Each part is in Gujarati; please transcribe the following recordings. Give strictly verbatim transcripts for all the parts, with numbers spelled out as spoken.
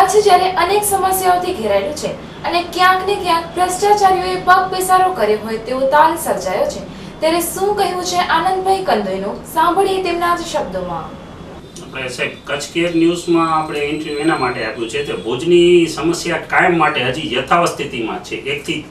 કચ્છ જ્યારે અનેક સમસ્યાઓથી ઘેરાયેલું છે અને ક્યાંક ને ક્યાંક ભ્રષ્ટાચારીઓએ પગ પેસારો કર્યો હોય તેવો તાલ સર્જાયો છે, ત્યારે શું કહ્યું છે આનંદભાઈ કંદોઈનું, સાંભળીએ તેમના જ શબ્દોમાં. આપણે સાહેબ કચ્છ કેર ન્યૂઝમાં આપણે ઇન્ટરવ્યુ એના માટે આપ્યું છે કે ભુજની સમસ્યા કાયમ માટે હજી યથાવત સ્થિતિમાં છે. એકથી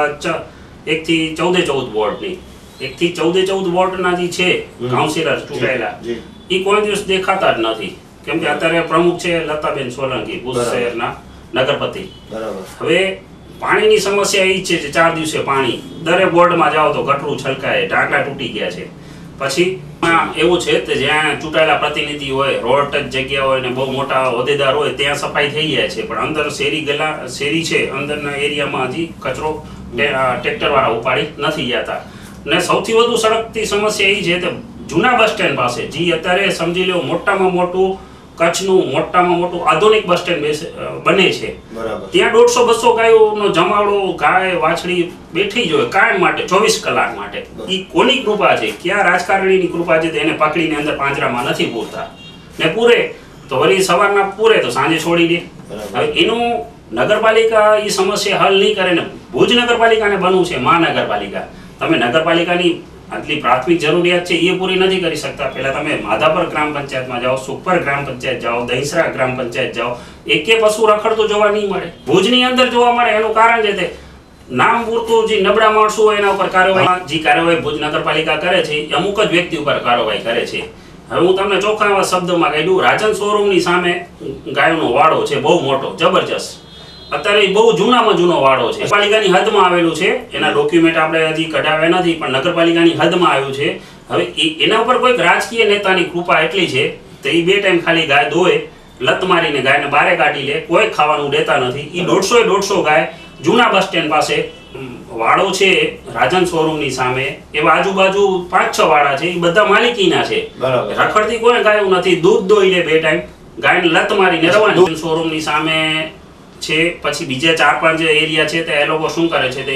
એકથી ચૌદે ચૌદ વોર્ડની એકથી ચૌદે ચૌદ વોર્ડના જે છે કાઉન્સિલર ચૂંટાયેલા એ કોઈ દિવસ દેખાતા જ નથી. કેમ કે અત્યારે પ્રમુખ છે લતાબેન સોલંકી, ભુજ શહેરના નગરપતિ. હવે પાણીની સમસ્યા એ છે કે ચાર દિવસે પાણી દરેક વોર્ડમાં જાઓ તો ગટરું છલકાય, ઢાંકણા તૂટી ગયા છે. પછી એવું છે કે જ્યાં ચૂંટાયેલા પ્રતિનિધિ હોય, રોડ ટચ જગ્યા હોય ને બહુ મોટા હોદ્દેદાર હોય ત્યાં સફાઈ થઈ જાય છે, પણ અંદર શેરી ગલા શેરી છે અંદરના એરિયામાં હજી કચરો ટ્રેક્ટર વાળા ઉપાડી નથી જતા. ને સૌથી વધુ સળગતી સમસ્યા એ છે કે જૂના બસ સ્ટેન્ડ પાસે, જે અત્યારે સમજી લો મોટામાં મોટું કચ્છનું મોટામાં મોટું આધુનિક બસ સ્ટેન્ડ બને છે, ત્યાં દોઢસો બસો ગાયોનો જમાવડો, ગાય વાછડી બેઠી જ હોય કાયમ માટે, ચોવીસ કલાક માટે. એ કોની કૃપા છે? ક્યાં રાજકારણીની કૃપા છે? એને પકડીને અંદર પાંજરામાં નથી પૂરતા, ને પૂરે તો વળી સવારના પૂરે તો સાંજે છોડી દે. હવે એનું નગરપાલિકા એ સમસ્યા હલ નહીં કરે ને ભુજ નગરપાલિકાને બનવું છે મહાનગરપાલિકા. તમે નગરપાલિકાની આટલી પ્રાથમિક જરૂરિયાત છે એ પૂરી નથી કરી શકતા. પહેલા તમે માધાપર ગ્રામ પંચાયતમાં જાઓ, સુખપર ગ્રામ પંચાયત જાઓ, દહીસરા ગ્રામ પંચાયત જાઓ, એકે પશુ રખડતું જોવા નહીં મળે. ભુજની અંદર જોવા મળે. એનું કારણ છે તે નામ પૂરતું જે નબળા માણસો હોય એના ઉપર કાર્યવાહી, જે કાર્યવાહી ભુજ નગરપાલિકા કરે છે એ અમુક જ વ્યક્તિ ઉપર કાર્યવાહી કરે છે. હવે હું તમને ચોખ્ખા એવા શબ્દોમાં કહી દઉં, રાજન શોરૂમની સામે ગાયોનો વાડો છે બહુ મોટો, જબરજસ્ત. અત્યારે બહુ જૂનામાં જૂનો વાડો છે, નગરપાલિકાની હદમાં આવેલું છે. એના ડોક્યુમેન્ટ આપણે હજી કઢાવ્યા નથી, પણ નગરપાલિકાની હદમાં આવ્યું છે. હવે એના ઉપર કોઈક રાજકીય નેતાની કૃપા એટલી છે તો એ બે ટાઈમ ખાલી ગાય દોય, લત મારીને ગાયને બારે કાઢી લે, કોઈ ખાવાનું દેતા નથી. એ દોઢસો દોઢસો ગાય જૂના બસ સ્ટેન્ડ પાસે વાડો છે રાજન શોરૂમની સામે, એવા આજુબાજુ પાંચ છ વાડા છે, એ બધા માલિકીના છે. રખડતી કોઈ ગાયું નથી, દૂધ દોઈ લે બે ટાઈમ, ગાયને લત મારીને રવાની. શોરૂમની સામે છે. પછી બીજા ચાર પાંચ એરિયા છે તે એ લોકો શું કરે છે તે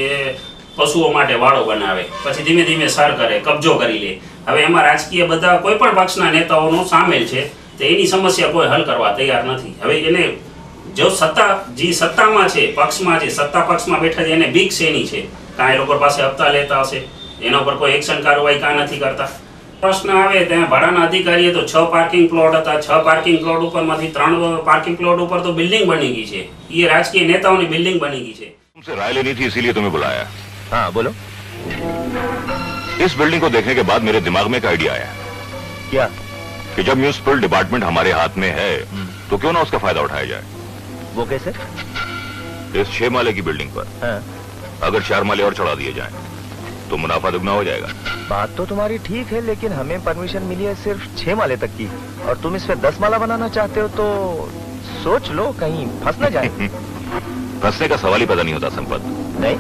પશુઓ માટે વાડો બનાવે, પછી ધીમે ધીમે સર કરે, કબજો કરી લે. હવે એમાં રાજકીય બધા કોઈ પણ પક્ષના નેતાઓનો સામેલ છે, તો એની સમસ્યા કોઈ હલ કરવા તૈયાર નથી. હવે એને જો સત્તા જે સત્તામાં છે, પક્ષમાં છે, સત્તા પક્ષમાં બેઠા છે, એને બીક શેની છે? કાં એ લોકો પાસે હપ્તા લેતા હશે, એના ઉપર કોઈ એક્શન કાર્યવાહી કાં નથી કરતા. પ્રશ્ન આવે ત્યાં ભાડાના અધિકારીએ તો છ પાર્કિંગ પ્લોટ હતા, છ પાર્કિંગ પ્લોટ ઉપરમાંથી ત્રણ પાર્કિંગ પ્લોટ ઉપર તો બિલ્ડિંગ બની ગઈ છે. ये राजकीय नेताओं ने बिल्डिंग बनी गई है. तुमसे राय लेनी थी इसीलिए तुम्हें बुलाया. हाँ बोलो. इस बिल्डिंग को देखने के बाद मेरे दिमाग में एक आइडिया आया. क्या? कि जब म्यूनिसिपल डिपार्टमेंट हमारे हाथ में है तो क्यों ना उसका फायदा उठाया जाए. वो कैसे? इस छह माले की बिल्डिंग पर हाँ. अगर चार माले और चढ़ा दिए जाएं तो मुनाफा दुगना हो जाएगा. बात तो तुम्हारी ठीक है, लेकिन हमें परमिशन मिली है सिर्फ छह माले तक की, और तुम इस पे दस माला बनाना चाहते हो तो सोच लो कहीं फंस न जाए. फंसने का सवाल ही पैदा नहीं होता संपत. नहीं?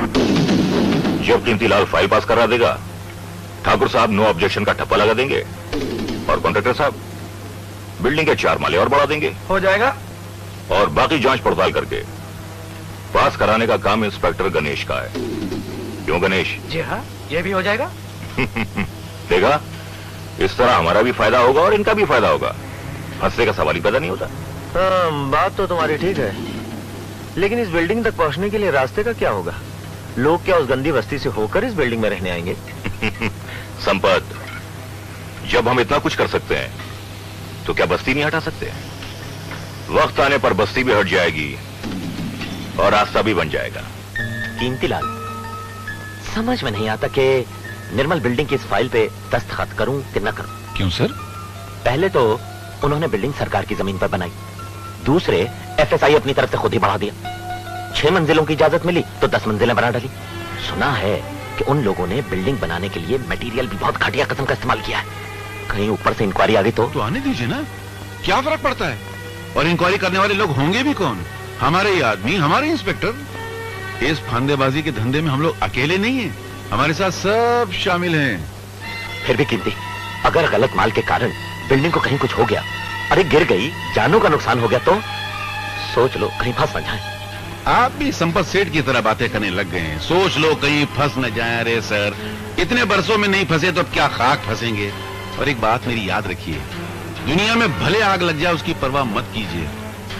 जब कीमतीलाल फाइल पास करा देगा, ठाकुर साहब नो ऑब्जेक्शन का ठप्पा लगा देंगे और कॉन्ट्रैक्टर साहब बिल्डिंग के चार माले और बढ़ा देंगे. हो जाएगा. और बाकी जांच पड़ताल करके पास कराने का काम इंस्पेक्टर गणेश का है. क्यों गणेश? जी हाँ, ये भी हो जाएगा. देखा, इस तरह हमारा भी फायदा होगा और इनका भी फायदा होगा. फंसने का सवाल ही पैदा नहीं होता. हाँ, बात तो तुम्हारी ठीक है, लेकिन इस बिल्डिंग तक पहुंचने के लिए रास्ते का क्या होगा? लोग क्या उस गंदी बस्ती से होकर इस बिल्डिंग में रहने आएंगे? संपत, जब हम इतना कुछ कर सकते हैं तो क्या बस्ती नहीं हटा सकते? वक्त आने पर बस्ती भी हट जाएगी और रास्ता भी बन जाएगा. कीमतीलाल, समझ में नहीं आता कि निर्मल बिल्डिंग की इस फाइल पे दस्तखत करूं कि न करूं. क्यों सर? पहले तो उन्होंने बिल्डिंग सरकार की जमीन पर बनाई, दूसरे एफएसआई अपनी तरफ से खुद ही बढ़ा दिया. छह मंजिलों की इजाजत मिली तो दस मंजिलें बना डाली. सुना है कि उन लोगों ने बिल्डिंग बनाने के लिए मटेरियल भी बहुत घटिया किस्म का इस्तेमाल किया है. कहीं ऊपर से इंक्वायरी आ गई तो? तो आने दीजिए ना, क्या फर्क पड़ता है? और इंक्वायरी करने वाले लोग होंगे भी कौन? हमारे ही आदमी, हमारे इंस्पेक्टर. इस फंदेबाजी के धंधे में हम लोग अकेले नहीं हैं, हमारे साथ सब शामिल हैं. फिर भी कीमती, अगर गलत माल के कारण बिल्डिंग को कहीं कुछ हो गया, अरे गिर गई, जानों का नुकसान हो गया तो सोच लो कहीं फंस न जाए. आप भी संपत सेठ की तरह बातें करने लग गए हैं. सोच लो कहीं फंस न जाए. अरे सर, इतने बरसों में नहीं फंसे तो क्या खाक फंसेंगे. और एक बात मेरी याद रखिए, दुनिया में भले आग लग जाए उसकी परवाह मत कीजिए,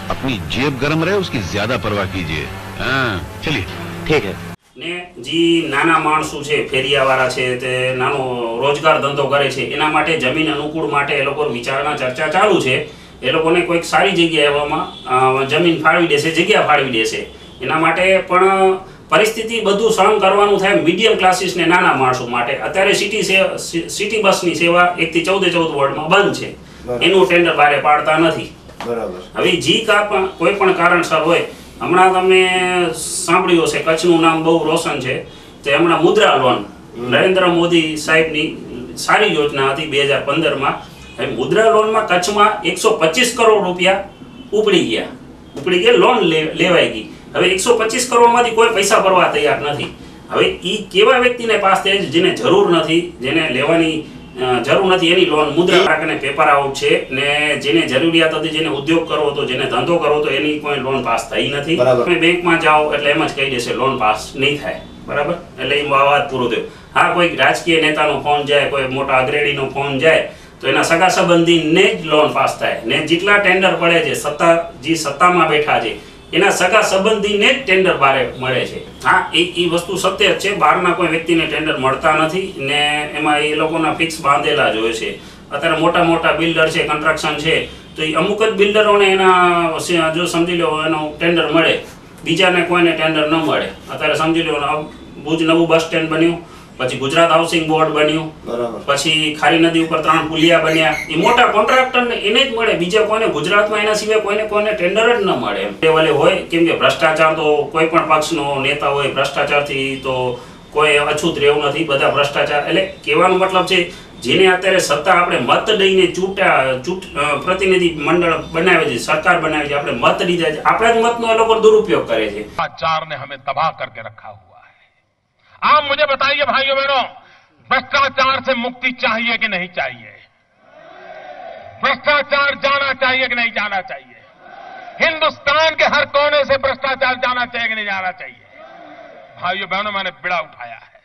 अपनी जेब गर्म रहे उसकी ज्यादा परवाह कीजिए। हाँ चलिए ठीक है। ને જે નાના માણસો છે, ફેરિયાવાળા છે, તે નાનો રોજગાર ધંધો કરે છે, એના માટે જમીન અનુકૂળ માટે એ લોકો વિચારણા ચર્ચા ચાલુ છે. એ લોકોને કોઈક સારી જગ્યાએ એવામાં જમીન ફાળવી દેશે, જગ્યા ફાળવી દેશે. એના માટે પણ પરિસ્થિતિ બધું સહન કરવાનું થાય મીડિયમ ક્લાસીસ ને નાના માણસો માટે. અત્યારે સિટી સિટી બસની સેવા એકથી ચૌદે ચૌદ વોર્ડમાં બંધ છે, એનું ટેન્ડર બહાર પાડતા નથી. હવે જી કા પણ કોઈ પણ કારણસર હોય, હમણાં તમે સાંભળ્યું હશે કચ્છનું નામ બહુ રોશન છે, તે હમણાં મુદ્રા લોન નરેન્દ્ર મોદી સાહેબની સારી યોજના હતી બે હજાર પંદરમાં. હવે મુદ્રા લોનમાં કચ્છમાં એકસો પચીસ કરોડ રૂપિયા ઉપડી ગયા ઉપડી ગયા લોન લેવાઈ ગઈ. હવે એકસો પચીસ કરોડમાંથી કોઈ પૈસા ભરવા તૈયાર નથી. હવે એ કેવા વ્યક્તિને પાસ થાય છે જેને જરૂર નથી, જેને લેવાની જરૂર નથી, એની લોન મુદ્રા અને પેપર આઉટ છે. ને જેને જરૂરિયાત હતી, જેને ઉદ્યોગ કરવો હતો, જેને ધંધો કરવો હતો, એની કોઈ લોન પાસ થઈ નથી. તમે બેંકમાં જાઓ એટલે એમ જ કહી દેશે લોન પાસ નહીં થાય. બરાબર, એટલે એ વાત પૂરો થયો. હા, કોઈ રાજકીય નેતાનો ફોન જાય, કોઈ મોટા અગ્રણીનો ફોન જાય તો એના સગા સંબંધીને જ લોન પાસ થાય. ને જેટલા ટેન્ડર પડે છે, સત્તા જે સત્તામાં બેઠા છે એના સગા સંબંધીને જ ટેન્ડર બહાર મળે છે. હા, એ એ વસ્તુ સત્ય જ છે, બહારના કોઈ વ્યક્તિને ટેન્ડર મળતા નથી. ને એમાં એ લોકોના ફિક્સ બાંધેલા જ હોય છે. અત્યારે મોટા મોટા બિલ્ડર છે, કન્સ્ટ્રક્શન છે, તો એ અમુક જ બિલ્ડરોને એના જો સમજી લો એનું ટેન્ડર મળે, બીજાને કોઈને ટેન્ડર ન મળે. અત્યારે સમજી લો ભુજ નવું બસ સ્ટેન્ડ બન્યું, પછી ગુજરાત હાઉસિંગ બોર્ડ બન્યું, પછી ખારી નદી ઉપર ત્રણ પુલિયા બન્યા. એ મોટા કોન્ટ્રાક્ટરને એને જ મળે, બીજા કોઈને ગુજરાતમાં એના સિવાય કોઈને કોઈને ટેન્ડર જ ન મળે. એમ લેવલે હોય, કેમ કે ભ્રષ્ટાચાર તો કોઈ પણ પક્ષનો નેતા હોય, ભ્રષ્ટાચારથી તો કોઈ અછૂત રહેવું નથી, બધા ભ્રષ્ટાચાર. એટલે કહેવાનો મતલબ છે જેને અત્યારે સત્તા આપણે મત દઈને ચૂંટા ચૂંટ પ્રતિનિધિ મંડળ બનાવે છે, સરકાર બનાવે છે, આપણે મત દીધા છે, આપણા જ મતનો એ લોકો દુરુપયોગ કરે છે. भ्रष्टाचार ने हमें तबाह करके रखा हुआ है. आप मुझे बताइए भाइयों बहनों, भ्रष्टाचार से मुक्ति चाहिए कि नहीं चाहिए? भ्रष्टाचार जाना चाहिए कि नहीं जाना चाहिए? हिंदुस्तान के हर कोने से भ्रष्टाचार जाना चाहिए कि नहीं जाना चाहिए? भाइयों बहनों, मैंने बिड़ा उठाया है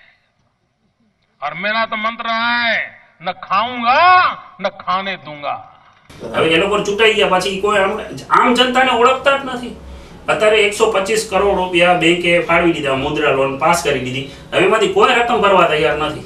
और मेरा तो मंत्र रहा है, न खाऊंगा न खाने दूंगा. હવે એ લોકો ચૂંટાઈ ગયા પછી કોઈ આમ જનતાને ઓળખતા જ નથી. અત્યારે એકસો પચીસ કરોડ રૂપિયા બેંકે ફાળવી દીધા, મુદ્રા લોન પાસ કરી દીધી. હવે એમાંથી કોઈ રકમ ભરવા તૈયાર નથી.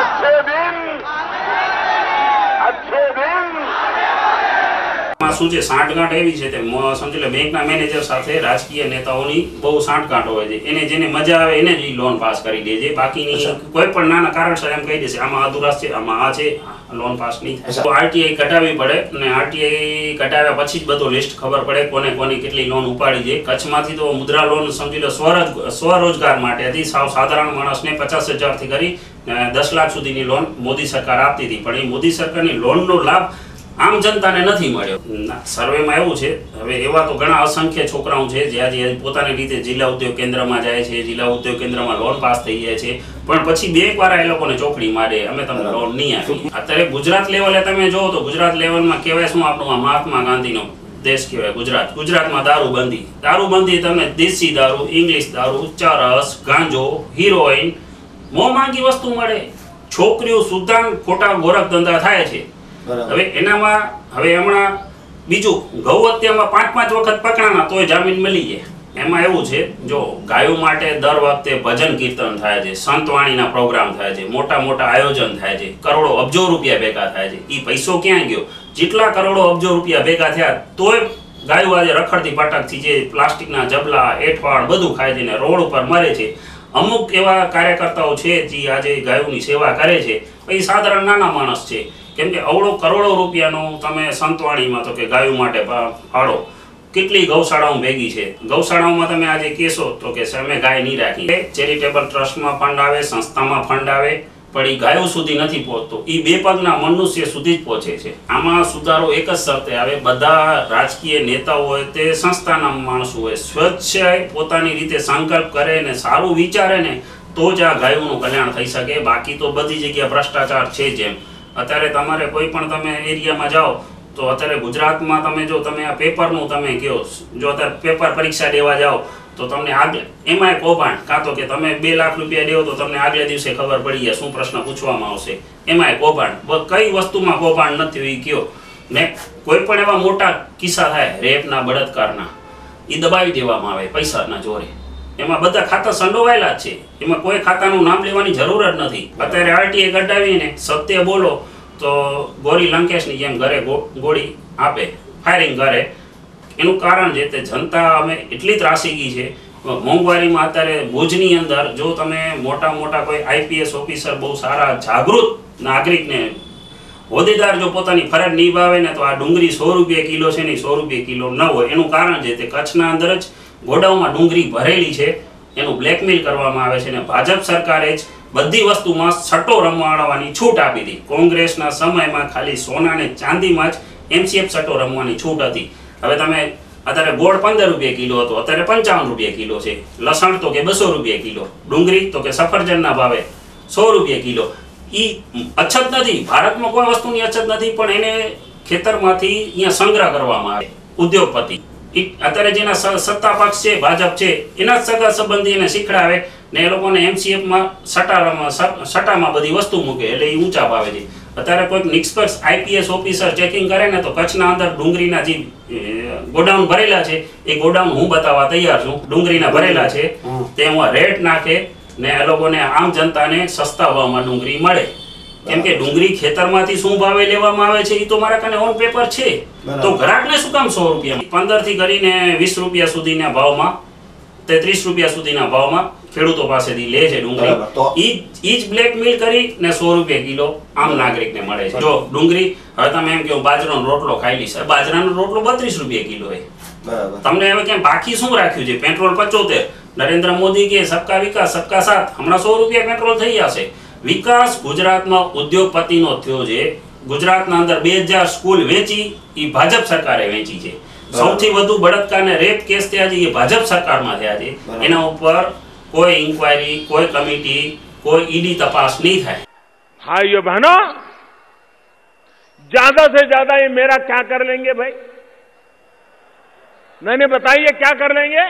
શું છે, સાંઠગાંઠ એવી છે, તે સમજી લો બેંકના મેનેજર સાથે રાજકીય નેતાઓની બહુ સાંઠગાંઠ હોય છે. એને જેને મજા આવે એને જ લોન પાસ કરી દે છે. બાકીની કોઈ પણ નાના કારણસર એમ કહી દેશે આમાં અધુરાશ છે, આમાં આ છે, લોન પાસ નહીં થાય. તો આરટીઆઈ કઢાવવી પડે, અને આરટીઆઈ કઢાવ્યા પછી જ બધો લિસ્ટ ખબર પડે કોને કોની કેટલી લોન ઉપાડી છે. કચ્છમાંથી તો મુદ્રા લોન સમજી લો સ્વરોજ સ્વરોજગાર માટે હતી. સાવ સાધારણ માણસને પચાસ હજારથી કરી દસ લાખ સુધીની લોન મોદી સરકાર આપતી હતી, પણ એ મોદી સરકારની લોનનો લાભ આમ જનતાને નથી મળ્યો. સર્વેમાં એવું છે, હવે એવા તો ઘણા અસંખ્ય છોકરાઓ છે જે આજે પોતાની રીતે જિલ્લા ઉદ્યોગ કેન્દ્રમાં જાય છે, જિલ્લા ઉદ્યોગ કેન્દ્રમાં લોન પાસ થઈ જાય છે, પણ પછી બે વાર એ લોકોને ચોકડી મારે, અમે તમને લોન નહીં આપી. અત્યારે ગુજરાત લેવલે તમે જોવો તો ગુજરાત લેવલમાં કહેવાય શું, આપણું મહાત્મા ગાંધીનો દેશ કહેવાય ગુજરાત. ગુજરાતમાં દારૂબંધી દારૂબંધી તમને દેશી દારૂ, ઇંગ્લિશ દારૂ, ચરસ, ગાંજો, હિરોઈન, મોં માંગી વસ્તુ મળે. છોકરીઓ સુધાન ખોટા ગોરખ ધંધા થાય છે. હવે એનામાં હવે હમણાં બીજું ગૌ હત્યામાં પાંચ પાંચ વખત પકડાણા તોય જામીન મળી જાય. એમાં એવું છે, જો ગાયો માટે દર વખતે ભજન કીર્તન થાય છે, સંતવાણીના પ્રોગ્રામ થાય છે, મોટા મોટા આયોજન થાય છે, કરોડો અબજો રૂપિયા ભેગા થાય છે. એ પૈસો ક્યાં ગયો? જેટલા કરોડો અબજો રૂપિયા ભેગા થયા તોય ગાયો આજે રખડતી પાટકથી જે પ્લાસ્ટિકના જબલા, એઠવાડ બધું ખાય છે ને રોડ ઉપર મરે છે. અમુક એવા કાર્યકર્તાઓ છે જે આજે ગાયોની સેવા કરે છે, એ સાધારણ નાના માણસ છે. કેમ કે અવળો કરોડો રૂપિયાનો તમે સંતવાણીમાં તો કે ગાયો માટે ફાળો, કેટલી ગૌશાળાઓ ભેગી છે. ગૌશાળાઓમાં તમે આજે કહેશો તો કે અમે ગાય નહીં રાખી. ચેરિટેબલ ટ્રસ્ટમાં ફંડ આવે, સંસ્થામાં ફંડ આવે, પણ એ ગાયો સુધી નથી પહોંચતો. એ બે પગના મનુષ્ય સુધી જ પહોંચે છે. આમાં સુધારો એક જ શરતે આવે, બધા રાજકીય નેતાઓ હોય તે સંસ્થાના માણસો હોય, સ્વચ્છ પોતાની રીતે સંકલ્પ કરે ને સારું વિચારે ને તો જ આ ગાયોનું કલ્યાણ થઈ શકે. બાકી તો બધી જગ્યાએ ભ્રષ્ટાચાર છે. જેમ અત્યારે તમારે કોઈ પણ તમે એરિયામાં જાઓ તો અત્યારે ગુજરાતમાં તમે જો તમે આ પેપરનું તમે કહો, જો અત્યારે પેપર પરીક્ષા દેવા જાઓ તો તમને આગળ એમાંય કૌભાંડ, કાં તો કે તમે બે લાખ રૂપિયા દેવો તો તમને આગલે દિવસે ખબર પડી જાય શું પ્રશ્ન પૂછવામાં આવશે, એમાંય કૌભાંડ. કઈ વસ્તુમાં કૌભાંડ નથી એ કયો. ને કોઈ પણ એવા મોટા કિસ્સા થાય રેપના બળાત્કારના એ દબાવી દેવામાં આવે પૈસાના જોરે. એમાં બધા ખાતા સંડોવાયેલા જ છે, એમાં કોઈ ખાતાનું નામ લેવાની જરૂર જ નથી. અત્યારે આરટીએ કઢાવીને સત્ય બોલો તો ગોરી લંકેશની જેમ ઘરે ગોળી આપે, ફાયરિંગ કરે. એનું કારણ છે તે જનતા અમે એટલી ત્રાસી ગઈ છે મોંઘવારીમાં. અત્યારે ભુજની અંદર જો તમે મોટા મોટા કોઈ આઈપીએસ ઓફિસર બહુ સારા જાગૃત નાગરિકને હોદ્દેદાર જો પોતાની ફરજ નિભાવે ને તો આ ડુંગળી સો રૂપિયા કિલો છે ને સો રૂપિયા કિલો ન હોય. એનું કારણ છે તે કચ્છના અંદર જ ગોડાઉનમાં ડુંગળી ભરેલી છે, એનું બ્લેકમેલ કરવામાં આવે છે. ને ભાજપ સરકારે જ બધી વસ્તુમાં સટ્ટો રમવાડવાની છૂટ આપી હતી. કોંગ્રેસના સમયમાં ખાલી સોના ને ચાંદીમાં જ એમસીએફ સટ્ટો રમવાની છૂટ હતી. હવે તમે અત્યારે ગોળ પંદર રૂપિયા કિલો હતો, અત્યારે પંચાવન રૂપિયા કિલો છે. લસણ તો કે બસો રૂપિયા કિલો, ડુંગળી તો કે સફરજનના ભાવે સો રૂપિયા કિલો. ઈ અછત નથી, ભારતમાં કોઈ વસ્તુની અછત નથી, પણ એને ખેતરમાંથી અહીંયા સંગ્રહ કરવામાં આવે. ઉદ્યોગપતિ અત્યારે જેના સત્તા પક્ષ છે ભાજપ છે એના જ સગા સંબંધી એને શીખડાવે ને એ લોકોને એમસીએફમાં સટામાં સટામાં બધી વસ્તુ મૂકે એટલે એ ઊંચા ભાવે છે. અત્યારે કોઈક નિષ્પક્ષ આઈપીએસ ઓફિસર ચેકિંગ કરે ને તો કચ્છના અંદર ડુંગળીના જે ગોડાઉન ભરેલા છે એ ગોડાઉન હું બતાવવા તૈયાર છું. ડુંગળીના ભરેલા છે તે હું રેટ નાખે ને એ લોકોને આમ જનતાને સસ્તા ભાવમાં ડુંગળી મળે. કેમ કે ડુંગળી ખેતરમાંથી શું ભાવે લેવામાં આવે છે એ તો મારા કને ઓન પેપર છે. તો ગ્રાહકને શું કામ સો રૂપિયા પંદર થી કરીને વીસ રૂપિયા સુધીના ભાવમાં તે ત્રીસ રૂપિયા સુધીના ભાવમાં ખેડૂતો પાસેથી લે છે ડુંગળી. ઈ ઈ જ બ્લેકમેલ કરી ને સો રૂપિયા કિલો આમ નાગરિકને મળે છે. જો ડુંગળી હવે તમે એમ કહો બાજરાનો રોટલો ખાઈ લઈશ, બાજરાનો રોટલો બત્રીસ રૂપિયા કિલો હોય. તમને હવે કેમ બાકી શું રાખ્યું છે? પેટ્રોલ પચોતેર, નરેન્દ્ર મોદી કે સબકા વિકાસ સબકા સાથ, હમણાં સો રૂપિયા પેટ્રોલ થઈ જશે. વિકાસ ગુજરાતમાં ઉદ્યોગપતિનો થયો છે. ગુજરાતના અંદર બે હજાર સ્કૂલ વેચી એ ભાજપ સરકારે વેચી છે. સૌથી વધુ બળાત્કાર ને રેપ કેસ થયા છે એ ભાજપ સરકારમાં થયા છે. એના ઉપર કોઈ ઇન્ક્વાયરી, કોઈ કમિટી, કોઈ ઈડી તપાસ નહીં થાય. भाइयों बहनों, ज्यादा से ज्यादा ये मेरा क्या कर लेंगे भाई? नहीं बताइए क्या कर लेंगे?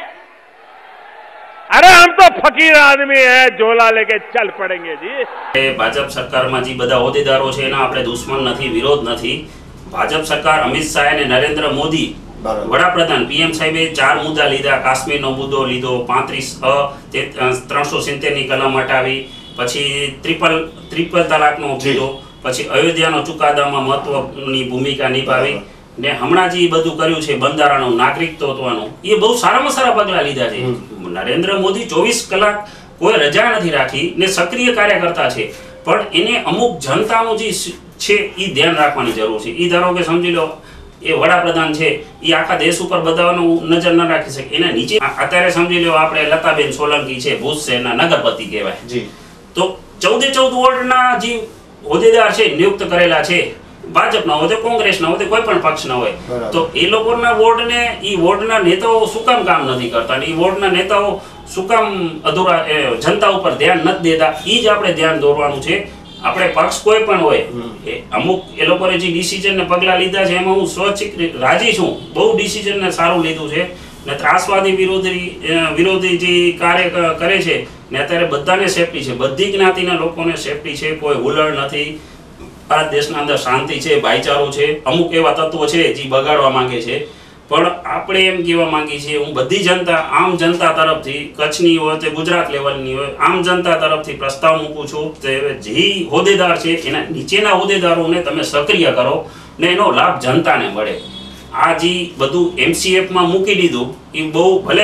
अरे हम तो फकीर आदमी है, झोला लेके चल पड़ेंगे जी. ભાજપ સરકારમાં જે બધા હોદ્દેદારો છે એના આપણે દુશ્મન નથી, વિરોધ નથી. ભાજપ સરકાર અમિત શાહ અને નરેન્દ્ર મોદી વડાપ્રધાન પીએમ સાહેબે ચાર મુદ્દા લીધા. કાશ્મીરનો મુદ્દો લીધો, પાંત્રીસ અ ત્રણસો સિત્તેર ની કલમ હટાવી, પછી ત્રિપલ ત્રિપલ તલાકનો લીધો, પછી અયોધ્યાનો ચુકાદામાં મહત્વની ભૂમિકા નિભાવી ને હમણાં જે બધું કર્યું છે બંધારણનું નાગરિકત્વનું, એ બહુ સારામાં સારા પગલા લીધા છે. નરેન્દ્ર મોદી ચોવીસ કલાક કોઈ રજા નથી રાખી ને સક્રિય કાર્યકર્તા છે, પણ એને અમુક જનતાનું જે છે એ ધ્યાન રાખવાની જરૂર છે. એ ધારો કે સમજી લો એ વડાપ્રધાન છે, એ આખા દેશ ઉપર બધાનું નજર ન રાખી શકે. એના નીચે અત્યારે સમજી લો આપણે લતાબેન સોલંકી છે, ભુજ શહેરના નગરપતિ કહેવાય, તો ચૌદે ચૌદ વોર્ડના જે હોદ્દેદાર છે નિયુક્ત કરેલા છે, ભાજપના હોય તો કોંગ્રેસના હોય તો કોઈ પણ પક્ષના હોય, તો એ લોકોના વોર્ડને એ વોર્ડના નેતાઓ શું કામ કામ નથી કરતા? એ વોર્ડના નેતાઓ શું કામ અધૂરા જનતા ઉપર ધ્યાન નથી દેતા? એ જ આપણે ધ્યાન દોરવાનું છે. આપણે પક્ષ કોઈ પણ હોય, અમુક એ લોકોએ જે ડિસિઝન ને પગલા લીધા છે એમાં હું સ્વચ્છ રાજી છું. બહુ ડિસિઝન ને સારું લીધું છે ને ત્રાસવાદી વિરોધી વિરોધી જે કાર્ય કરે છે ને અત્યારે બધાને સેફટી છે, બધી જ્ઞાતિના લોકોને સેફટી છે, કોઈ હુલડ નથી. ભારત દેશના અંદર શાંતિ છે, ભાઈચારો છે. અમુક એવા તત્વો છે જે બગાડવા માંગે છે, પણ આપણે એમ કહેવા માંગી છીએ, હું બધી જનતા આમ જનતા તરફથી કચ્છની હોય તે ગુજરાત લેવલની હોય આમ જનતા તરફથી પ્રસ્તાવ મૂકું છું કે જે હોદ્દેદાર છે એના નીચેના હોદ્દેદારોને તમે સક્રિય કરો ને એનો લાભ જનતાને મળે. આ જે બધું એમસીએફમાં મૂકી દીધું એ બહુ ભલે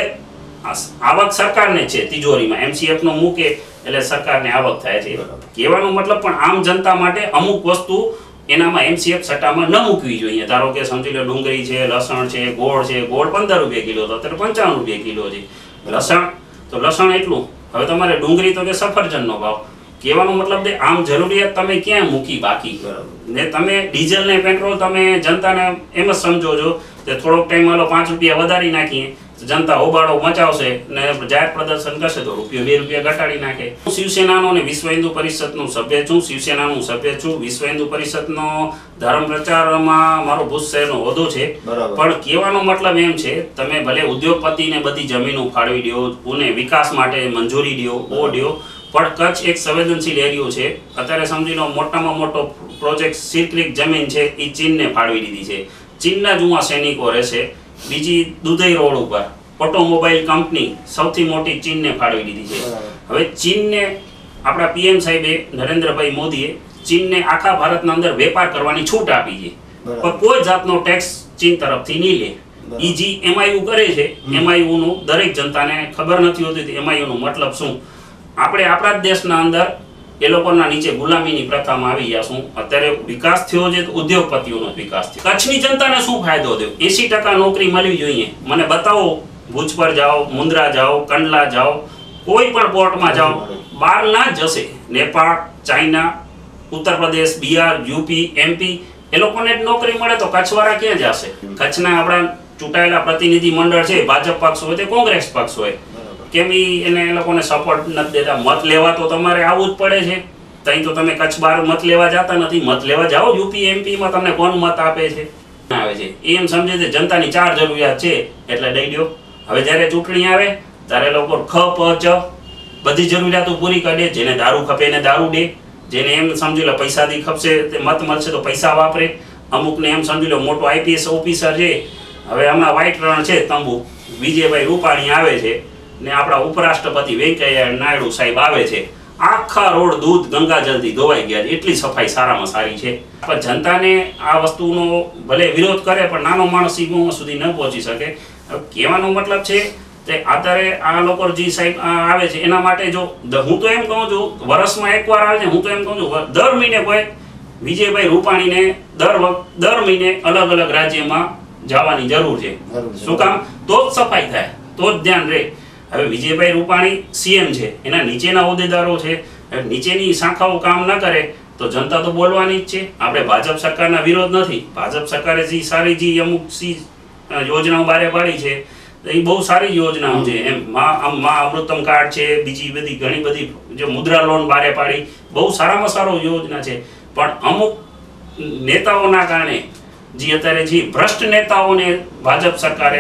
આવક સરકારને છે તિજોરીમાં, એમસીએફ નો મૂકે એટલે સરકારને આવક થાય છે કહેવાનો મતલબ, પણ આમ જનતા માટે અમુક વસ્તુ એનામાં એમસીએફ સટ્ટામાં ન મૂકવી જોઈએ. ધારો કે સમજી લો ડુંગળી છે, લસણ છે, ગોળ છે. ગોળ પંદર રૂપિયા કિલો તો અત્યારે પંચાવન રૂપિયા કિલો છે. લસણ તો લસણ એટલું. હવે તમારે ડુંગળી તો કે સફરજનનો ભાવ. કહેવાનો મતલબ કે આમ જરૂરિયાત તમે ક્યાં મૂકી બાકી? ને તમે ડીઝલ ને પેટ્રોલ તમે જનતાને એમ જ સમજો છો કે થોડોક ટાઈમ હાલો પાંચ રૂપિયા વધારી નાખીએ, જનતા હોબાળો મચાવશે ને જાહેર પ્રદર્શન કરશે તો રૂપિયો બે રૂપિયા ઘટાડી નાખે. હું શિવસેનાનો અને વિશ્વ હિન્દુ પરિષદનું સભ્ય છું, શિવસેનાનું સભ્ય છું. વિશ્વ હિન્દુ પરિષદનો ધર્મ પ્રચારમાં મારો ભુજ શહેરનો હોદ્દો છે, પણ કહેવાનો મતલબ એમ છે તમે ભલે ઉદ્યોગપતિને બધી જમીનો ફાળવી દો અને વિકાસ માટે મંજૂરી દો, ઓ દો, પણ કચ્છ એક સંવેદનશીલ એરિયો છે. અત્યારે સમજી લો મોટામાં મોટો પ્રોજેક્ટ સિરક્રિક જમીન છે એ ચીનને ફાળવી દીધી છે. ચીનના જુવા સૈનિકો રહેશે. બીજી દુધઈ રોડ ઉપર ઓટોમોબાઈલ કંપની સૌથી મોટી ચીનને ફાળવી દીધી છે. હવે ચીનને આપણા પીએમ સાહેબે નરેન્દ્રભાઈ મોદીએ ચીનને આખા ભારતના અંદર વેપાર કરવાની છૂટ આપી છે, પણ કોઈ જાતનો ટેક્સ ચીન તરફથી નહીં લે. ઈ જે એમઆઈયુ કરે છે, એમઆઈયુ નું દરેક જનતાને ખબર નથી હોતી એમઆઈયુ નો મતલબ શું. આપણે આપણા જ દેશના અંદર એ લોકોના નીચે ગુલામીની પ્રથામાં આવી ગયા છું. અત્યારે વિકાસ થયો છે તો ઉદ્યોગપતિઓનો વિકાસ થયો. કચ્છની જનતાને શું ફાયદો થયો? એસી ટકા નોકરી મળવી જોઈએ. મને બતાવો, ભુજ પર જાઓ, મુન્દ્રા જાઓ, કંડલા જાઓ, કોઈ પણ પોર્ટમાં જાઓ, બહાર ના જશે. Nepal, China, Uttar Pradesh, Bihar, UP, MP, એ લોકોને જ નોકરી મળે તો કચ્છવાળા ક્યાં જશે? કચ્છના આપણા ચૂંટાયેલા પ્રતિનિધિ મંડળ છે, ભાજપ પક્ષ હોય કે કોંગ્રેસ પક્ષ હોય, કેમ એને એ લોકોને સપોર્ટ નથી દેતા? મત લેવા તો તમારે આવવું જ પડે છે. ત્યાં તો તમે કચ્છ બહાર મત લેવા જતા નથી. મત લેવા જાઓ યુપી એમપીમાં, તમને કોણ મત આપે છે? આવે છે એમ સમજે છે જનતાની ચાર જરૂરિયાત છે એટલે દઈ દો. હવે જ્યારે ચૂંટણી આવે ત્યારે લોકો ખ પ ચ બધી જરૂરિયાતો પૂરી કરે. જેને દારૂ ખપે એને દારૂ દે, જેને એમ સમજી લો પૈસાથી ખપશે તે મત મળશે તો પૈસા વાપરે. અમુકને એમ સમજી લો મોટો આઈપીએસ ઓફિસર છે. હવે હમણાં વ્હાઈટ રણ છે તંબુ, વિજયભાઈ રૂપાણી આવે છે ને આપણા ઉપરાષ્ટ્રપતિ વેંકૈયા નાયડુ સાહેબ આવે છે. આખા રોડ દૂધ ગંગાજળથી ધોવાઈ ગયા છે. એટલી સફાઈ સારામાં સારી છે. પણ જનતાને આ વસ્તુનો ભલે વિરોધ કરે પણ નાનો માણસ ઈગોમાં સુધી ન પહોંચી શકે. કહેવાનો મતલબ છે કે અત્યારે આ લોકો જે સાહેબ આવે છે એના માટે જો હું તો એમ કહું છું વર્ષમાં એકવાર આવે છે. હું તો એમ કહું છું દર મહિને કોઈ વિજયભાઈ રૂપાણીને દર વખત દર મહિને અલગ અલગ રાજ્યમાં જવાની જરૂર છે. શું કામ? તો જ સફાઈ થાય, તો જ ધ્યાન રહે. હવે વિજયભાઈ રૂપાણી સીએમ છે, એના નીચેના હોદ્દેદારો છે, નીચેની શાખાઓ કામ ન કરે તો જનતા તો બોલવાની જ છે. આપણે ભાજપ સરકારના વિરોધ નથી. ભાજપ સરકારે જે સારી જે અમુક સી યોજનાઓ બહાર પાડી છે એ બહુ સારી યોજનાઓ છે. એમ માં અમૃતમ કાર્ડ છે, બીજી બધી ઘણી બધી જે મુદ્રા લોન બહાર પાડી, બહુ સારામાં સારો યોજના છે. પણ અમુક નેતાઓના કારણે જે અત્યારે જે ભ્રષ્ટ નેતાઓને ભાજપ સરકારે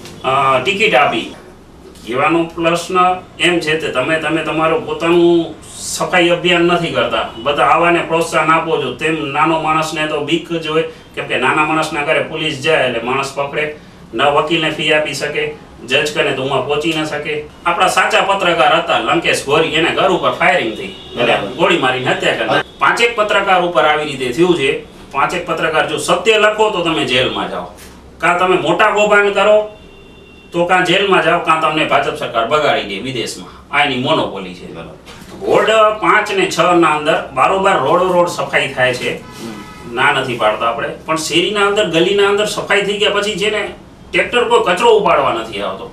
ટિકિટ આપી. કહેવાનો પ્રશ્ન એમ છે કે તમે તમે તમારું પોતાનું સફાઈ અભિયાન નથી કરતા, બધા આવાને પ્રોત્સાહન આપો છો. તેમ નાનો માણસને તો બીક જ હોય, કેમ કે નાના માણસના ઘરે પોલીસ જાય એટલે માણસ પકડે, ન વકીલને ફી આપી શકે, જજ કરે તો ઉમાં પહોંચી ન શકે. આપણા સાચા પત્રકાર હતા લંકેશ ગોરી, એને ઘર ઉપર ફાયરિંગ થઈ, એટલે ગોળી મારીને હત્યા કરી. પાંચેક પત્રકાર ઉપર આવી રીતે થયું છે. પાંચેક પત્રકાર જો સત્ય લખો તો તમે જેલમાં જાઓ, કાં તમે મોટા કૌભાંડ કરો તો કાં જેલમાં જાઓ, કાં તમને ભાજપ સરકાર બગાડી દે વિદેશમાં. આ એની મોનોપોલી છે. વોર્ડ પાંચ ને છ ના અંદર બારોબાર રોડો રોડ સફાઈ થાય છે, ના નથી પાડતા આપણે, પણ શેરીના અંદર ગલીના અંદર સફાઈ થઈ ગયા પછી છે ને ટ્રેક્ટર કોઈ કચરો ઉપાડવા નથી આવતો.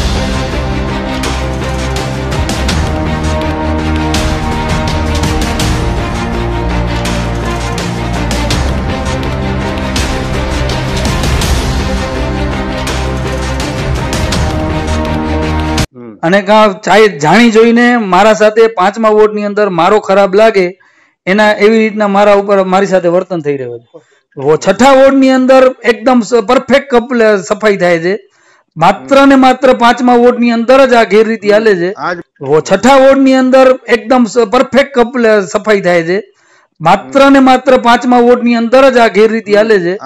અને જાણી જોઈને મારા સાથે પાંચમા વોર્ડની અંદર મારો ખરાબ લાગે એના એવી રીતના મારા ઉપર મારી સાથે વર્તન થઈ રહ્યું છે. છઠ્ઠા વોર્ડની અંદર એકદમ પરફેક્ટ સફાઈ થાય છે. માત્ર ને માત્ર પાંચમા વોર્ડની અંદર જ આ ગેરરીતિ હાલે છે. છઠ્ઠા વોર્ડની અંદર એકદમ પરફેક્ટ સફાઈ થાય છે. માત્ર ને માત્ર પાંચમા વોર્ડની અંદર જ આ ગેરરીતિ હાલે છે.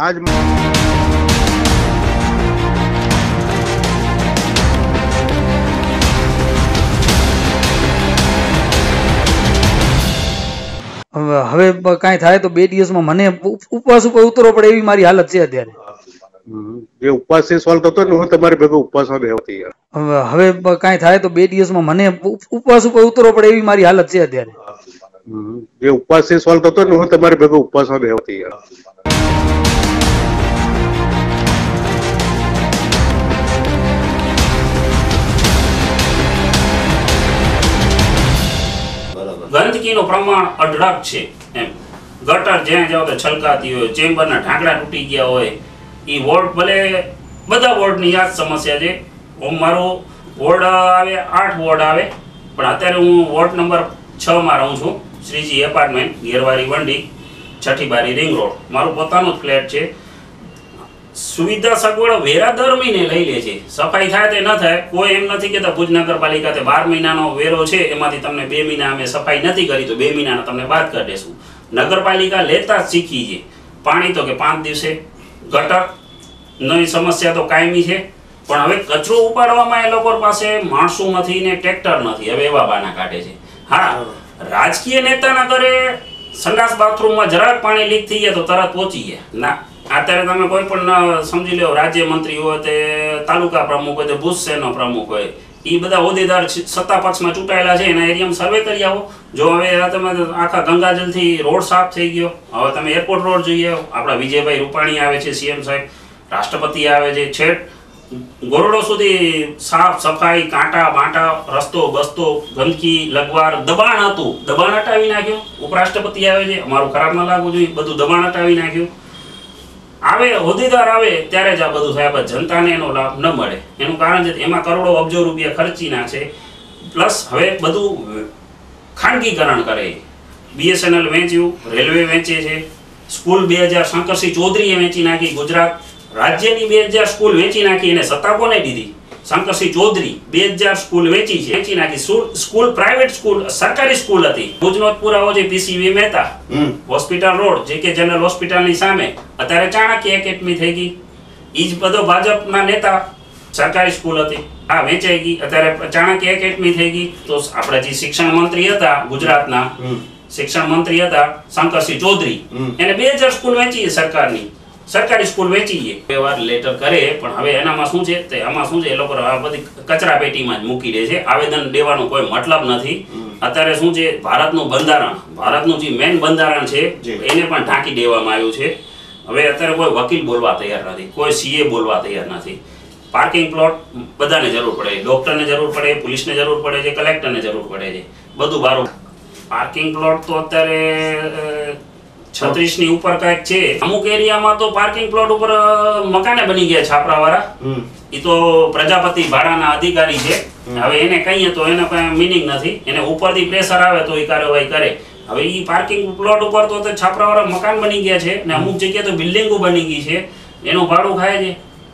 હવે કઈ થાય તો બે દિવસમાં મને ઉપવાસ ઉપર ઉતરવો પડે એવી મારી હાલત છે અત્યારે. જે ઉપવાસ સોલ્વ થતો ને હું તમારી ભેગો ઉપવાસમાં બેહવા તૈયાર. હવે કઈ થાય તો બે દિવસમાં મને ઉપવાસ ઉપર ઉતરવો પડે એવી મારી હાલત છે અત્યારે. જે ઉપવાસ સોલ્વ થતો ને હું તમારી ભેગો ઉપવાસમાં બેહવા તૈયાર. ગંદકીનું પ્રમાણ અઢળક છે. એમ ગટર જ્યાં જાઓ તો છલકાતી હોય, ચેમ્બરના ઢાંકડા તૂટી ગયા હોય. એ વોર્ડ ભલે બધા વોર્ડની આ જ સમસ્યા છે. હું મારો વોર્ડ આવે આઠ વોર્ડ આવે, પણ અત્યારે હું વોર્ડ નંબર છ માં રહું છું. શ્રીજી એપાર્ટમેન્ટ, ગેરવારી વંડી, છઠ્ઠી બારી રિંગ રોડ. મારું પોતાનું જ ફ્લેટ છે. સુવિધા સગવડો વેરા દર મહિને લઈ લે છે. સફાઈ થાય તે ન થાય, કોઈ એમ નથી કહેતા ભુજ નગરપાલિકા બાર મહિનાનો વેરો છે એમાંથી તમને બે મહિના અમે સફાઈ નથી કરી તો બે મહિનાના તમને બાદ કરી દેશું. નગરપાલિકા લેતા જ શીખી છે. પાણી તો કે પાંચ દિવસે, ગટર ની સમસ્યા તો કાયમી છે, પણ હવે કચરો ઉપાડવામાં એ લોકો પાસે માણસો નથી ને ટ્રેક્ટર નથી. હવે એવા બાના કાઢે છે. હા, રાજકીય નેતાના ઘરે સંડાસ બાથરૂમમાં જરાક પાણી લીક થઈ ગયા તો તરત પહોંચી ગયા. ના, અત્યારે તમે કોઈ પણ સમજી લો, રાજ્ય મંત્રી હોય તે તાલુકા પ્રમુખ હોય તે ભૂજ શહેરનો પ્રમુખ હોય, એ બધા હોદ્દેદાર સત્તા પક્ષમાં ચૂંટાયેલા છે, એના એરિયામાં સર્વે કરી આવો. જો હવે તમે આખા ગંગાજલથી રોડ સાફ થઈ ગયો, હવે તમે એરપોર્ટ રોડ જોઈએ, આપણા વિજયભાઈ રૂપાણી આવે છે, સીએમ સાહેબ, રાષ્ટ્રપતિ આવે છે, છેટ ગોરડો સુધી સાફ સફાઈ, કાંટા બાંટા, રસ્તો બસ્તો, ગંદકી લગવાર, દબાણ હતું, દબાણ હટાવી નાખ્યું. ઉપરાષ્ટ્રપતિ આવે છે, અમારું ખરાબ ન લાગવું જોઈએ, બધું દબાણ હટાવી નાખ્યું. આવે હોદ્દેદાર આવે ત્યારે જ આ બધું થાય, જનતાને એનો લાભ ન મળે. એનું કારણ છે એમાં કરોડો અબજો રૂપિયા ખર્ચી નાખશે, પ્લસ હવે બધું ખાનગીકરણ કરે. બીએસએનએલ વેચ્યું, રેલવે વેચે છે, સ્કૂલ બે હજાર શંકરસિંહ ચૌધરીએ વેચી નાખી, ગુજરાત રાજ્યની બે હજાર સ્કૂલ વેચી નાખી. એને સત્તા કોને દીધી? શંકરસિંહ ચૌધરી. બે હજાર સ્કૂલ વેચી છે, વેચી નાખી. સ્કૂલ પ્રાઇવેટ સ્કૂલ, સરકારી સ્કૂલ હતી. ભુજનો પુરાવો છે, પીસીવી મહેતા હોસ્પિટલ રોડ, જે કે જનરલ હોસ્પિટલની સામે, અત્યારે ચાણક્ય એકેડમી થઈ ગઈ. ઈ જ બધો ભાજપના નેતા, સરકારી સ્કૂલ હતી, આ વેચાઈ ગઈ, અત્યારે ચાણક્ય એકેડમી થઈ ગઈ. તો આપણે જે શિક્ષણ મંત્રી હતા ગુજરાતના, શિક્ષણ મંત્રી હતા શંકરસિંહ ચૌધરી, એને બે હજાર સ્કૂલ વેચી સરકારની, સરકારી સ્કૂલ વેચી છે. વાર લેટર કરે, પણ હવે એનામાં શું છે, તે આમાં શું છે, એ લોકો આ બધી કચરા પેટીમાં જ મૂકી દે છે. આવેદન દેવાનો કોઈ મતલબ નથી. અત્યારે શું છે, ભારતનું બંધારણ, ભારતનું જે મેન બંધારણ છે એને પણ ઢાંકી દેવામાં આવ્યું છે. હવે અત્યારે કોઈ વકીલ બોલવા તૈયાર નથી, કોઈ સીએ બોલવા તૈયાર નથી. પાર્કિંગ પ્લોટ બધાને જરૂર પડે, ડોક્ટરને જરૂર પડે, પોલીસને જરૂર પડે છે, કલેક્ટરને જરૂર પડે છે, બધું બારું. પાર્કિંગ પ્લોટ તો અત્યારે છત્રીસ ની ઉપર કઈક છે. અમુક એરિયામાં તો પાર્કિંગ પ્લોટ ઉપર મકાને બની ગયા છાપરા વાળા. એ તો પ્રજાપતિ ભાડાના અધિકારી છે. હવે એને કહીએ તો એને કઈ મિનિંગ નથી. એને ઉપરથી પ્રેશર આવે તો એ કાર્યવાહી કરે. હવે એ પાર્કિંગ પ્લોટ ઉપર તો છાપરા વાળા મકાન બની ગયા છે ને અમુક જગ્યાએ તો બિલ્ડિંગો બની ગઈ છે. એનું ભાડું ખાય છે.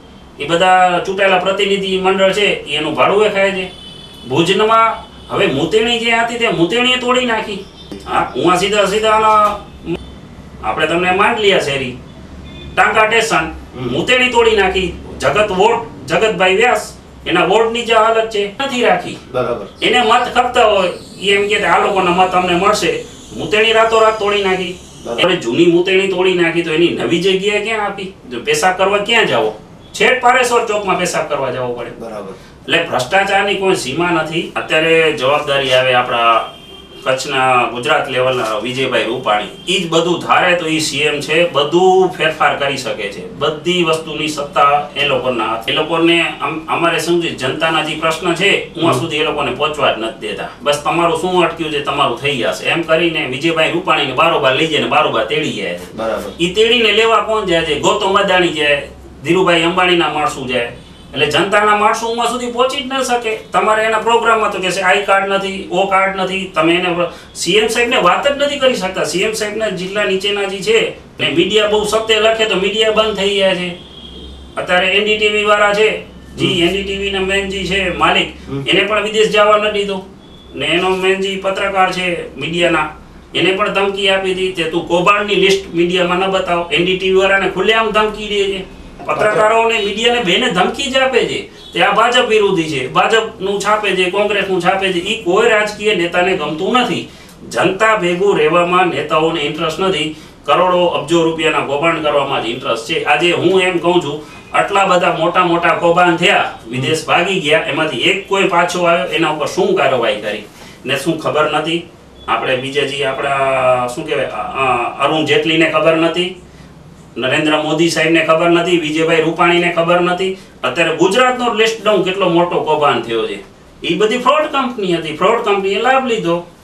એ બધા ચૂંટાયેલા પ્રતિનિધિ મંડળ છે એનું ભાડું એ ખાય છે. ભુજમાં હવે મુતેણી જે હતી તે મુતેણીએ તોડી નાખી. હા, હું સીધા સીધા આપણે તમને માંડલિયા શેરી, ટાંકા સ્ટેશન, મુતેણી તોડી નાખી. જગત વોટ, જગતભાઈ વ્યાસ, એના વોર્ડની જે હાલત છે નથી રાખી. બરાબર. એને મત ખપતા હોય એમ કે આ લોકોના મત અમને મળશે, મુતેણી રાતોરાત તોડી નાખી. આપણે જૂની મુતેણી તોડી નાખી તો એની નવી જગ્યાએ ક્યાં આપી? પેશાબ કરવા ક્યાં જાવો? છેક પારેશ્વર ચોકમાં પેશાબ કરવા જવો પડે. બરાબર. એટલે ભ્રષ્ટાચારની કોઈ સીમા નથી. અત્યારે જવાબદારી આવે આપણા કચ્છના ગુજરાત લેવલના વિજયભાઈ રૂપાણી. ઈ જ બધું ધારે તો ઈ સીએમ છે, બધું ફેરફાર કરી શકે છે. બધી વસ્તુની સત્તા એ લોકોના, એ લોકોને અમારે સમજી જનતાના જે પ્રશ્ન છે ત્યાં સુધી એ લોકોને પહોંચવા જ નથી દેતા. બસ તમારું શું અટક્યું છે, તમારું થઈ જશે એમ કરીને વિજયભાઈ રૂપાણીને બારોબાર લઈ જાય ને બારોબાર તેડી જાય છે. બરાબર. ઈ તેડીને લેવા કોણ જાય છે? ગૌતમ અદાણી જાય, ધીરુભાઈ અંબાણીના માણસો જાય. એટલે જનતાના માણસો ઉમાં સુધી પહોંચી જ ન શકે. તમારે એના પ્રોગ્રામમાં તો કહેશે આઈ કાર્ડ નથી, ઓ કાર્ડ નથી. તમે એને સીએમ સાહેબને વાત જ નથી કરી શકતા. સીએમ સાહેબના જિલ્લા નીચેના જે છે ને મીડિયા બહુ સત્ય લખે તો મીડિયા બંધ થઈ ગયા છે. અત્યારે એનડીટીવી વાળા છે, જી એનડીટીવી ના મેન જે છે માલિક, એને પણ વિદેશ જવા ન દીધો. ને એનો મેન જે પત્રકાર છે મીડિયાના, એને પણ ધમકી આપી હતી કે તું કૌભાંડની લિસ્ટ મીડિયામાં ન બતાવ. એનડીટીવી વાળાને ખુલ્લેઆમ ધમકી દે છે. પત્રકારોને મીડિયાને બેને ધમકી જ આપે છે. તે આ ભાજપ વિરોધી છે, ભાજપનું છાપે છે, કોંગ્રેસનું છાપે છે. એ કોઈ રાજકીય નેતાને ગમતું નથી. જનતા ભેગું રહેવામાં નેતાઓને ઇન્ટરેસ્ટ નથી. કરોડો અબજો રૂપિયાના કૌભાંડ કરવામાં જ ઇન્ટરેસ્ટ છે. આજે હું એમ કહું છું, આટલા બધા મોટા મોટા કૌભાંડ થયા, વિદેશ ભાગી ગયા, એમાંથી એક કોઈ પાછો આવ્યો, એના ઉપર શું કાર્યવાહી કરી ને શું ખબર નથી. આપણે બીજા જે આપણા શું કહેવાય અરુણ જેટલીને ખબર નથી, નરેન્દ્ર મોદી સાહેબને ખબર નથી, વિજયભાઈ રૂપાણીને ખબર નથી. અત્યારે ગુજરાતનો લિસ્ટ દઉં કેટલો મોટો કૌભાંડ થયો છે. એ બધી ફ્રોડ કંપની હતી. ફ્રોડ કંપનીએ લાભ લીધો.